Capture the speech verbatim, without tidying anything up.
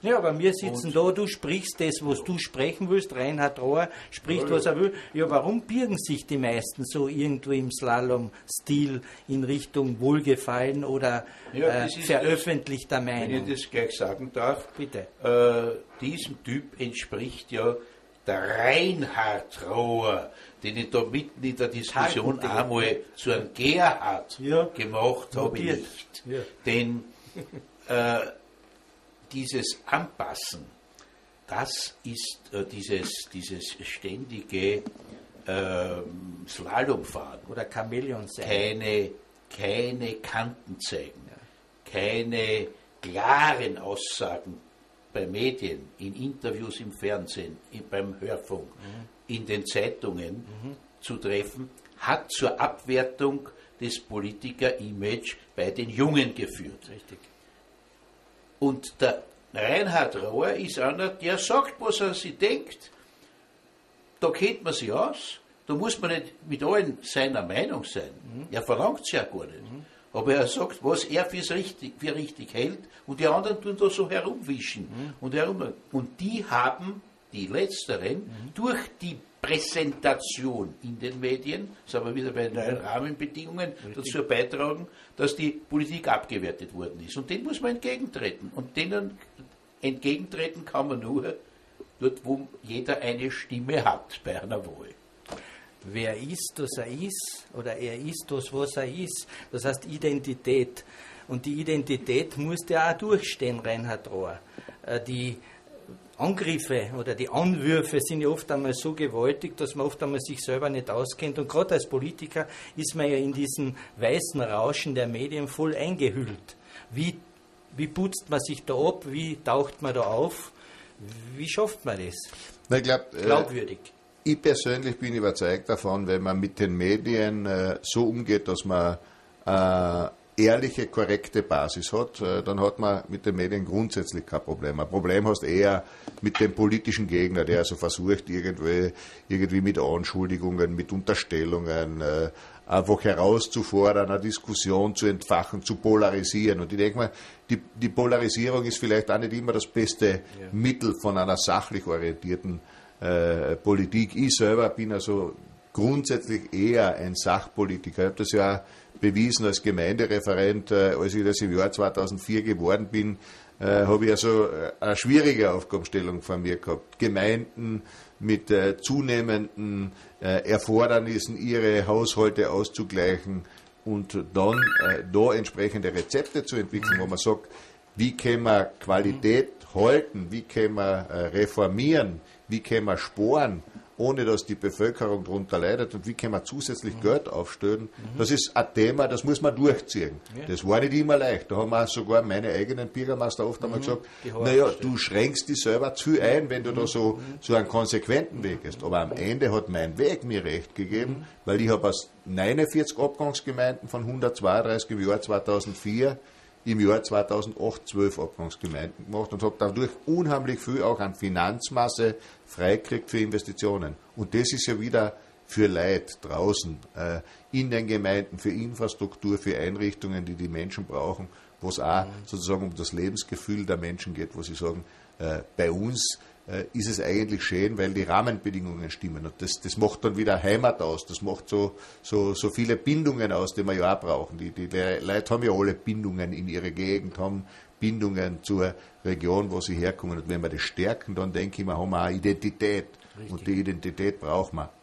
Ja, aber wir sitzen und da, du sprichst das, was du sprechen willst, Reinhard Rohr spricht, ja, was er will. Ja, warum birgen sich die meisten so irgendwo im Slalom-Stil in Richtung Wohlgefallen oder ja, äh, veröffentlichter das, Meinung? Wenn ich das gleich sagen darf, bitte. Äh, diesem Typ entspricht ja der Reinhard Rohr, den ich da mitten in der Diskussion einmal zu einem Gerhard ja. gemacht habe, nicht. Ja. Denn äh, dieses Anpassen, das ist äh, dieses, dieses ständige äh, Slalomfahren. Oder Chamäleon sein. Keine, keine Kanten zeigen, ja. keine klaren Aussagen bei Medien, in Interviews im Fernsehen, in, beim Hörfunk, mhm. in den Zeitungen mhm. zu treffen, hat zur Abwertung des Politiker-Image bei den Jungen geführt. Richtig. Und der Reinhard Rohr ist einer, der sagt, was er sich denkt. Da kennt man sich aus, da muss man nicht mit allen seiner Meinung sein. Mhm. Er verlangt es ja gar nicht. Mhm. Aber er sagt, was er für's richtig, für richtig hält, und die anderen tun da so herumwischen. Mhm. Und, herum, und die haben, die Letzteren, mhm. durch die Präsentation in den Medien, sagen wir wieder bei den neuen Rahmenbedingungen, richtig. dazu beitragen, dass die Politik abgewertet worden ist. Und denen muss man entgegentreten. Und denen entgegentreten kann man nur dort, wo jeder eine Stimme hat bei einer Wahl. Wer ist, dass er ist, oder er ist das, was er ist. Das heißt Identität. Und die Identität musste auch durchstehen, Reinhard Rohr. Die Angriffe oder die Anwürfe sind ja oft einmal so gewaltig, dass man oft einmal sich selber nicht auskennt. Und gerade als Politiker ist man ja in diesem weißen Rauschen der Medien voll eingehüllt. Wie, wie putzt man sich da ab? Wie taucht man da auf? Wie schafft man das? Na, ich glaub, glaubwürdig. Äh Ich persönlich bin überzeugt davon, wenn man mit den Medien äh, so umgeht, dass man äh, ehrliche, korrekte Basis hat, äh, dann hat man mit den Medien grundsätzlich kein Problem. Ein Problem hast eher mit dem politischen Gegner, der also versucht, irgendwie, irgendwie mit Anschuldigungen, mit Unterstellungen äh, einfach herauszufordern, eine Diskussion zu entfachen, zu polarisieren. Und ich denke mal, die, die Polarisierung ist vielleicht auch nicht immer das beste ja. Mittel von einer sachlich orientierten Äh, Politik. Ich selber bin also grundsätzlich eher ein Sachpolitiker. Ich habe das ja bewiesen als Gemeindereferent, äh, als ich das im Jahr zweitausendvier geworden bin, äh, habe ich also eine schwierige Aufgabenstellung von mir gehabt. Gemeinden mit äh, zunehmenden äh, Erfordernissen, ihre Haushalte auszugleichen und dann äh, da entsprechende Rezepte zu entwickeln, wo man sagt, wie können wir Qualität halten, wie können wir äh, reformieren, wie können wir sparen, ohne dass die Bevölkerung darunter leidet, und wie können wir zusätzlich mhm. Geld aufstellen. Mhm. Das ist ein Thema, das muss man durchziehen. Ja. Das war nicht immer leicht. Da haben auch sogar meine eigenen Bürgermeister oft einmal mhm. gesagt, naja, du schränkst dich selber zu ein, wenn du mhm. da so, so einen konsequenten Weg hast. Aber am Ende hat mein Weg mir recht gegeben, mhm. weil ich habe aus neunundvierzig Abgangsgemeinden von hundertzweiunddreißig im Jahr zweitausendvier im Jahr zweitausendacht zwölf Abgangsgemeinden gemacht und habe dadurch unheimlich viel auch an Finanzmasse freikriegt für Investitionen. Und das ist ja wieder für Leute draußen äh, in den Gemeinden, für Infrastruktur, für Einrichtungen, die die Menschen brauchen, wo es auch sozusagen um das Lebensgefühl der Menschen geht, wo sie sagen, äh, bei uns äh, ist es eigentlich schön, weil die Rahmenbedingungen stimmen. Und das, das macht dann wieder Heimat aus, das macht so, so, so viele Bindungen aus, die wir ja auch brauchen. Die, die Leute haben ja alle Bindungen in ihre Gegend, haben Bindungen zur Region, wo sie herkommen. Und wenn wir das stärken, dann denke ich, wir haben auch eine Identität. Richtig. Und die Identität brauchen wir.